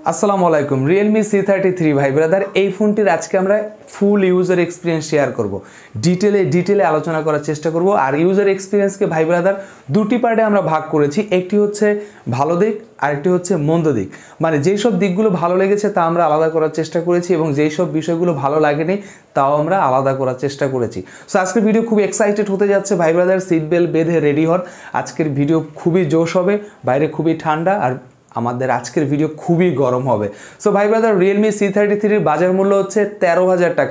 আসসালামু আলাইকুম। Realme C33 ভাই ব্রাদার, এই ফোনটির আজকে আমরা ফুল ইউজার এক্সপিরিয়েন্স শেয়ার করব, ডিটেলে আলোচনা করার চেষ্টা করব। আর ইউজার এক্সপিরিয়েন্সকে ভাই ব্রাদার দুটি পার্টে আমরা ভাগ করেছি, একটি হচ্ছে ভালো দিক আর একটি হচ্ছে মন্দ দিক। মানে যেই সব দিকগুলো ভালো লেগেছে তা আমরা আলাদা করার চেষ্টা করেছি এবং যেই সব বিষয়গুলো ভালো লাগেনি তাও আমরা আলাদা করার চেষ্টা করেছি। সো আজকের ভিডিও খুব এক্সাইটেড হতে যাচ্ছে ভাই ব্রাদার, সিট বেল্ট বেঁধে রেডি হন। আজকের ভিডিও খুবই জোশ হবে, বাইরে খুবই ঠান্ডা আর আমাদের আজকের ভিডিও খুবই গরম হবে। সো ভাই ব্রাদার, Realme C33 বাজার মূল্য হচ্ছে 13,000 টাকা,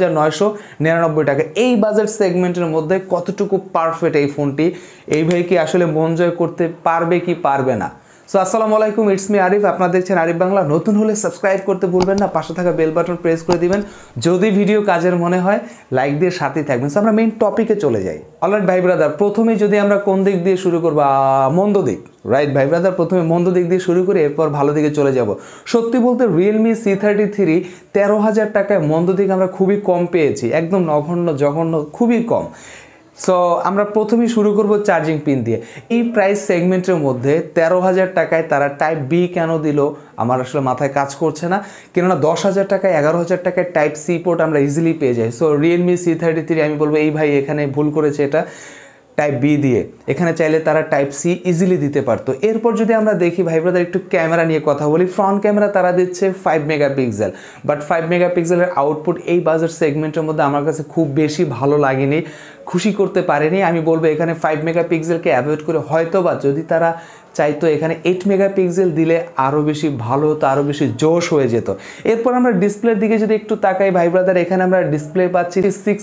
12,999 টাকা। এই বাজেট সেগমেন্টের মধ্যে কতটুকু পারফেক্ট এই ফোনটি, এই ভাই কি আসলে মন জয় করতে পারবে কি পারবে না? সো আসসালামু আলাইকুম, ইটস মি আরিফ। আপনারা দেখছেন আরিফ বাংলা। নতুন হলে সাবস্ক্রাইব করতে ভুলবেন না, পাশে থাকা বেল বাটন প্রেস করে দিবেন। যদি ভিডিও কাজের মনে হয় লাইক দিয়ে সাথেই থাকবেন। সো আমরা মেইন টপিকে চলে যাই। অলরাইট ভাই ব্রাদার, প্রথমেই যদি আমরা কোন দিক দিয়ে শুরু করবো, মন্দ দিক। রাইট ভাই ব্রাদার, প্রথমে মন্দ দিক দিয়ে শুরু করে এরপর ভালো দিকে চলে যাব। সত্যি বলতে Realme C33 13,000 টাকায় মন্দ দিক আমরা খুবই কম পেয়েছি, একদম নগণ্য জঘন্য, খুবই কম। সো আমরা প্রথমেই শুরু করব চার্জিং পিন দিয়ে। এই প্রাইস সেগমেন্টের মধ্যে 13,000 টাকায় তারা টাইপ বি কেন দিল আমার আসলে মাথায় কাজ করছে না। কেননা 10,000 টাকায় 11,000 টাকায় টাইপ সি পোর্ট আমরা ইজিলি পেয়ে যাই। সো Realme C33 আমি বলবো এই ভাই এখানে ভুল করেছে, এটা টাইপ বি দিয়ে, এখানে চাইলে তারা টাইপ সি ইজিলি দিতে পারতো। এরপর যদি আমরা দেখি ভাই ব্রাদার, একটু ক্যামেরা নিয়ে কথা বলি। ফ্রন্ট ক্যামেরা তারা দিচ্ছে 5 মেগাপিক্সেল, বাট 5 মেগাপিক্সেলের আউটপুট এই বাজার সেগমেন্টের মধ্যে আমার কাছে খুব বেশি ভালো লাগেনি, খুশি করতে পারেনি। আমি বলবো এখানে 5 মেগাপিক্সেলকে অ্যাভয়েড করে হয়তো বা যদি তারা চাইতো এখানে 8 মেগাপিক্সেল দিলে আরও বেশি ভালো হতো, আরও বেশি জোশ হয়ে যেত। এরপর আমরা ডিসপ্লের দিকে যদি একটু তাকাই ভাই ব্রাদার, এখানে আমরা ডিসপ্লে পাচ্ছি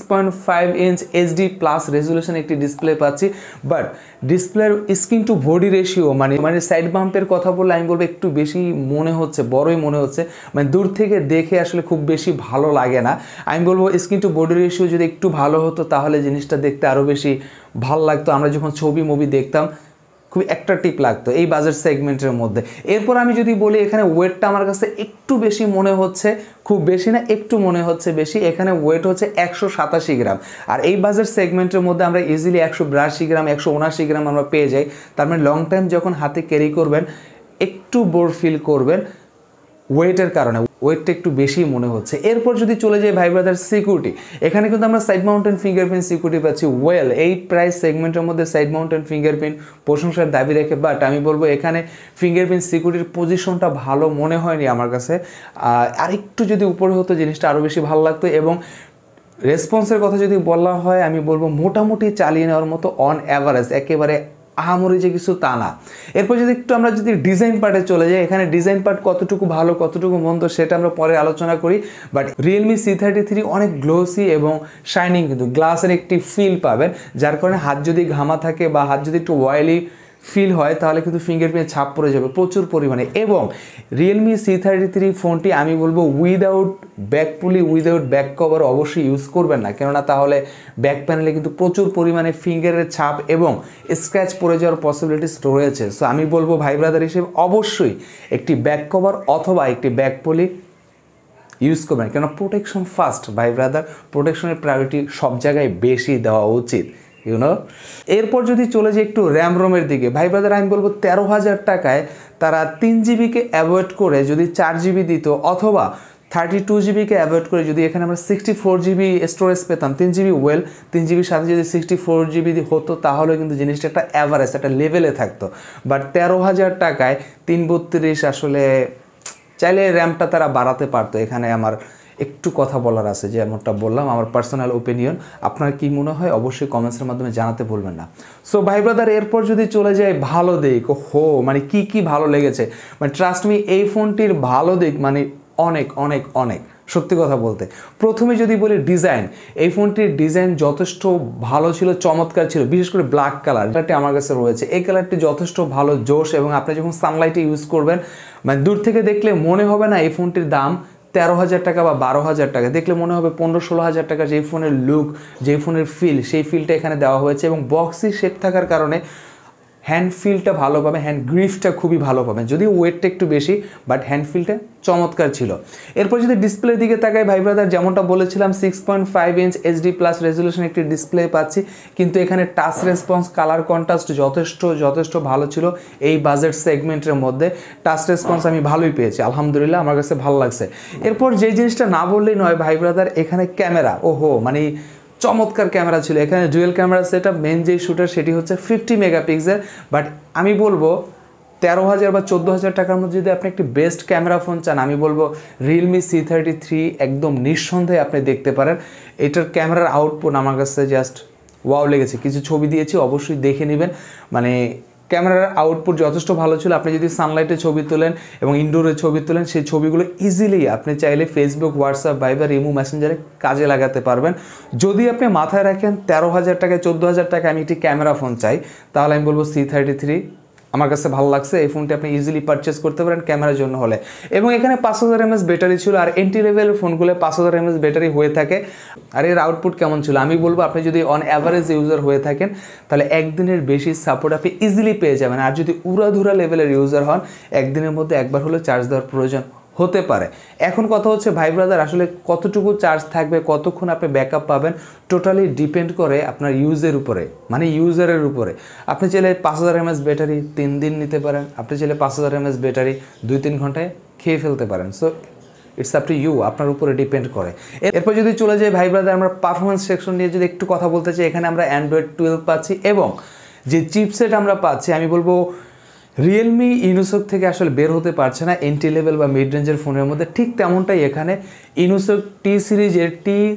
6.5 ইঞ্চ এইচডি প্লাস রেজুলেশন একটি ডিসপ্লে পাচ্ছি। বাট ডিসপ্লের স্ক্রিন টু বডি রেশিও মানে সাইড বাম্পের কথা বললে আমি বলবো একটু বেশি মনে হচ্ছে, বড়ই মনে হচ্ছে। মানে দূর থেকে দেখে আসলে খুব বেশি ভালো লাগে না। আমি বলবো স্ক্রিন টু বডি রেশিও যদি একটু ভালো হতো তাহলে জিনিসটা দেখতে আরও বেশি ভালো লাগতো। আমরা যখন ছবি মুভি দেখতাম খুব অ্যাট্রাকটিভ লাগতো এই বাজেট সেগমেন্টের মধ্যে। এরপর আমি যদি বলি, এখানে ওয়েটটা আমার কাছে একটু বেশি মনে হচ্ছে, খুব বেশি না, একটু মনে হচ্ছে বেশি। এখানে ওয়েট হচ্ছে 187 গ্রাম, আর এই বাজেট সেগমেন্টের মধ্যে আমরা ইজিলি 182 গ্রাম 179 গ্রাম আমরা পেয়ে যাই। তার মানে লং টাইম যখন হাতে ক্যারি করবেন একটু বোর ফিল করবেন ওয়েটের কারণে, ওয়েটটা একটু বেশি মনে হচ্ছে। এরপর যদি চলে যাই ভাই ব্রাদার সিকিউরিটি, এখানে কিন্তু আমরা সাইড মাউন্টেন ফিঙ্গারপ্রিন্ট সিকিউরিটি পাচ্ছি। এই প্রাইস সেগমেন্টের মধ্যে সাইড মাউন্টেন ফিঙ্গারপ্রিন্ট প্রশংসার দাবি রেখে, বাট আমি বলবো এখানে ফিঙ্গারপ্রিন্ট সিকিউরিটির পজিশনটা ভালো মনে হয়নি আমার কাছে। আর একটু যদি উপরে হতো জিনিসটা আরও বেশি ভালো লাগতো। এবং রেসপন্সের কথা যদি বলা হয়, আমি বলবো মোটামুটি চালিয়ে নেওয়ার মতো, অন অ্যাভারেজ, একেবারে আহামরি যে কিছু তা না। এরপর যদি একটু আমরা যদি ডিজাইন পার্টে চলে যাই, এখানে ডিজাইন পার্ট কতটুকু ভালো কতটুকু মন্দ সেটা আমরা পরে আলোচনা করি। বাট Realme C33 অনেক গ্লোসি এবং শাইনিং, কিন্তু গ্লাসের একটি ফিল পাবেন, যার কারণে হাত যদি ঘামা থাকে বা হাত যদি একটু অয়েলি ফিল হয় তাহলে কিন্তু ফিঙ্গারপ্রিন্ট ছাপ পড়ে যাবে প্রচুর পরিমাণে। এবং Realme C33 ফোনটি আমি বলবো উইদাউট ব্যাক পুলি, উইদাউট ব্যাক কভার অবশ্যই ইউজ করবেন না, কেননা তাহলে ব্যাক প্যানেলে কিন্তু প্রচুর পরিমাণে ফিঙ্গারের ছাপ এবং স্ক্র্যাচ পড়ে যাওয়ার পসিবিলিটিস রয়েছে। সো আমি বলবো ভাই ব্রাদার হিসেবে অবশ্যই একটি ব্যাক কভার অথবা একটি ব্যাক পুলি ইউজ করবেন, কেন প্রোটেকশন ফার্স্ট ভাই ব্রাদার, প্রোটেকশনের প্রায়োরিটি সব জায়গায় বেশি দেওয়া উচিত, ইউনো। এরপর যদি চলে যাই একটু র্যাম রোমের দিকে ভাই ব্রাদার, আমি বলবো 13,000 টাকায় তারা 3 জিবিকে অ্যাভয়েড করে যদি 4 জিবি দিত, অথবা 32 জিবিকে অ্যাভয়েড করে যদি এখানে আমরা 64 জিবি স্টোরেজ পেতাম, 3 জিবি 3 জিবির সাথে যদি 64 জিবি হতো তাহলে কিন্তু জিনিসটা একটা অ্যাভারেজ, একটা লেভেলে থাকতো। বাট 13,000 টাকায় 332 আসলে চাইলে র্যামটা তারা বাড়াতে পারতো। এখানে আমার একটু কথা বলার আছে, যেমনটা বললাম আমার পার্সোনাল ওপিনিয়ন। আপনার কি মনে হয় অবশ্যই কমেন্টসের মাধ্যমে জানাতে ভুলবেন না। সো ভাই ব্রাদার, এরপর যদি চলে যায় ভালো দিক, মানে কি ভালো লেগেছে, মানে ট্রাস্ট মি এই ফোনটির ভালো দিক মানে অনেক অনেক অনেক, সত্যি কথা বলতে। প্রথমে যদি বলি ডিজাইন, এই ফোনটির ডিজাইন যথেষ্ট ভালো ছিল, চমৎকার ছিল। বিশেষ করে ব্ল্যাক কালারটি আমার কাছে রয়েছে, এই কালারটি যথেষ্ট ভালো জোশ। এবং আপনি যখন সানলাইটে ইউজ করবেন, মানে দূর থেকে দেখলে মনে হবে না এই ফোনটির দাম 13,000 টাকা বা 12,000 টাকা, দেখলে মনে হবে 15-16,000 টাকা। যেই ফোনের লুক, যেই ফোনের ফিল, সেই ফিলটা এখানে দেওয়া হয়েছে। এবং বক্সি শেপ থাকার কারণে হ্যান্ড ফিলটা ভালো পাবেন, হ্যান্ড গ্রিফটা খুবই ভালো পাবেন, যদিও ওয়েটটা একটু বেশি বাট হ্যান্ড ফিলটা চমৎকার ছিল। এরপর যদি ডিসপ্লের দিকে তাকাই ভাই ব্রাদার, যেমনটা বলেছিলাম 6.5 ইঞ্চ HD প্লাস রেজলিউশন একটি ডিসপ্লে পাচ্ছি, কিন্তু এখানে টাচ রেসপন্স, কালার কন্ট্রাস্ট যথেষ্ট ভালো ছিল। এই বাজেট সেগমেন্টের মধ্যে টাচ রেসপন্স আমি ভালোই পেয়েছি, আলহামদুলিল্লাহ আমার কাছে ভালো লাগছে। এরপর যে জিনিসটা না বললেই নয় ভাই ব্রাদার, এখানে ক্যামেরা, ওহো মানে চমৎকার ক্যামেরা ছিল। এখানে dual camera set up, main যেই শুটার সেটি হচ্ছে 50 মেগাপিক্সেল। বাট আমি বলবো 13,000 বা 14,000 টাকার মধ্যে যদি আপনি একটি বেস্ট ক্যামেরা ফোন চান, আমি বলবো Realme C33 একদম নিঃসন্দেহে আপনি দেখতে পারেন। এটার ক্যামেরার আউটপুট আমার কাছে জাস্ট ওয়াও লেগেছে। কিছু ছবি দিয়েছি, অবশ্যই দেখে নেবেন। মানে ক্যামেরার আউটপুট যথেষ্ট ভালো ছিল। আপনি যদি সানলাইটে ছবি তোলেন এবং ইনডোরে ছবি তোলেন, সেই ছবিগুলো ইজিলি আপনি চাইলে ফেসবুক, হোয়াটসঅ্যাপ, ভাইবার, ইমো, মেসেঞ্জারে কাজে লাগাতে পারবেন। যদি আপনি মাথায় রাখেন 13,000 টাকায় 14,000 টাকায় আমি একটি ক্যামেরা ফোন চাই, তাহলে আমি বলবো C33 আমার কাছে ভালো লাগছে। এই ফোনটি আপনি ইজিলি পারচেস করতে পারেন ক্যামেরার জন্য হলে। এবং এখানে 5000 mAh ব্যাটারি ছিল, আর এন্ট্রি লেভেলের ফোনগুলো 5000 mAh ব্যাটারি হয়ে থাকে। আর এর আউটপুট কেমন ছিল আমি বলবো, আপনি যদি অন অ্যাভারেজ ইউজার হয়ে থাকেন তাহলে একদিনের বেশি সাপোর্ট আপনি ইজিলি পেয়ে যাবেন। আর যদি উড়াধুরা লেভেলের ইউজার হন, একদিনের মধ্যে একবার হলে চার্জ দেওয়ার প্রয়োজন হতে পারে। এখন কথা হচ্ছে ভাই ব্রাদার, আসলে কতটুকু চার্জ থাকবে, কতক্ষণ আপনি ব্যাকআপ পাবেন, টোটালি ডিপেন্ড করে আপনার ইউজের উপরে, মানে ইউজারের উপরে। আপনি চাইলে 5000 mAh ব্যাটারি 3 দিন নিতে পারেন, আপনি চাইলে 5000 mAh ব্যাটারি 2-3 ঘন্টায় খেয়ে ফেলতে পারেন। So it's up to you, আপনার উপরে ডিপেন্ড করে। এরপর যদি চলে যাই ভাই ব্রাদার, আমরা পারফরমেন্স সেকশন নিয়ে যদি একটু কথা বলতে চাই, এখানে আমরা Android 12 পাচ্ছি এবং যে চিপসেট আমরা পাচ্ছি, আমি বলবো রিয়েলমি ইনোসক থেকে আসলে বের হতে পারছে না এন্ট্রি লেভেল বা মিড রেঞ্জের ফোনের মধ্যে। ঠিক তেমনটাই এখানে ইনোসক T সিরিজের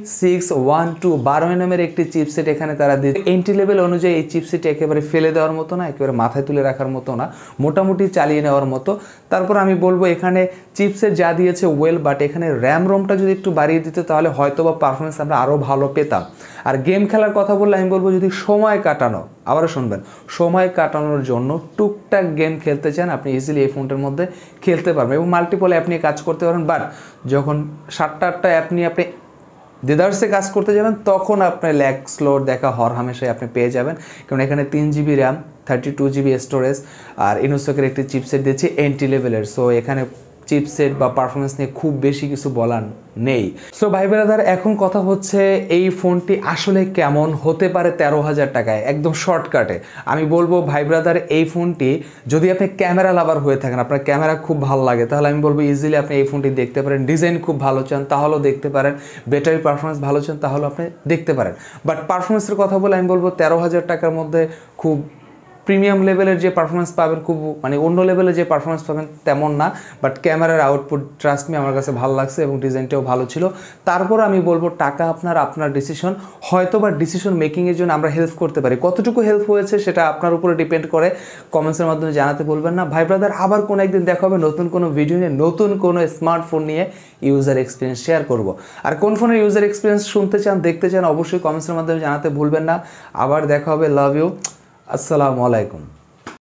T612 12nm একটি চিপসেট এখানে তারা দিয়ে এন্ট্রি লেভেল অনুযায়ী এই চিপসেটটি একেবারে ফেলে দেওয়ার মতো না, একেবারে মাথায় তুলে রাখার মতো না, মোটামুটি চালিয়ে নেওয়ার মতো। তারপর আমি বলবো এখানে চিপসেট যা দিয়েছে ওয়েল, বাট এখানে র্যাম রোমটা যদি একটু বাড়িয়ে দিতে তাহলে হয়তো বা পারফরমেন্স আমরা আরও ভালো পেতাম। আর গেম খেলার কথা বললে আমি বলবো, যদি সময় কাটানো, আবারও শুনবেন, সময় কাটানোর জন্য টুকটাক গেম খেলতে চান, আপনি ইজিলি এই ফোনটার মধ্যে খেলতে পারবেন এবং মাল্টিপল অ্যাপ নিয়ে কাজ করতে পারেন। বাট যখন 7টা-8টা অ্যাপ নিয়ে আপনি দেদারসে কাজ করতে যাবেন, তখন আপনার ল্যাগ স্লোর দেখা হর হামেশাই আপনি পেয়ে যাবেন। কারণ এখানে 3GB র্যাম, 32GB স্টোরেজ, আর ইনোসকের একটি চিপসেট দিচ্ছে এন্ট্রি লেভেলের। সো এখানে চিপসেট বা পারফরমেন্স নিয়ে খুব বেশি কিছু বলার নেই। সো ভাই ব্রাদার, এখন কথা হচ্ছে এই ফোনটি আসলে কেমন হতে পারে 13,000 টাকায়। একদম শর্টকাটে আমি বলবো ভাই ব্রাদার, এই ফোনটি যদি আপনি ক্যামেরা লাভার হয়ে থাকেন, আপনার ক্যামেরা খুব ভালো লাগে, তাহলে আমি বলবো ইজিলি আপনি এই ফোনটি দেখতে পারেন। ডিজাইন খুব ভালো চান তাহলেও দেখতে পারেন, ব্যাটারি পারফরমেন্স ভালো চান তাহলেও আপনি দেখতে পারেন। বাট পারফরমেন্সের কথা বলে আমি বলবো 13,000 টাকার মধ্যে খুব প্রিমিয়াম লেভেলের যে পারফরমেন্স পাবেন, খুব মানে অন্য লেভেলের যে পারফরমেন্স পাবেন তেমন না। বাট ক্যামেরার আউটপুট ট্রাস্ট মি আমার কাছে ভালো লাগছে এবং ডিজাইনটাও ভালো ছিল। তারপর আমি বলবো টাকা আপনার ডিসিশন, হয়তো বা ডিসিশন মেকিংয়ের জন্য আমরা হেল্প করতে পারি। কতটুকু হেল্প হয়েছে সেটা আপনার উপরে ডিপেন্ড করে, কমেন্টসের মাধ্যমে জানাতে বলবেন না। ভাই ব্রাদার, আবার কোনো একদিন দেখা হবে নতুন কোনো ভিডিও নিয়ে, নতুন কোনো স্মার্টফোন নিয়ে ইউজার এক্সপিরিয়েন্স শেয়ার করব। আর কোন ফোনের ইউজার এক্সপিরিয়েন্স শুনতে চান, দেখতে চান, অবশ্যই কমেন্টসের মাধ্যমে জানাতে ভুলবেন না। আবার দেখা হবে। Love you. আসসালামু আলাইকুম।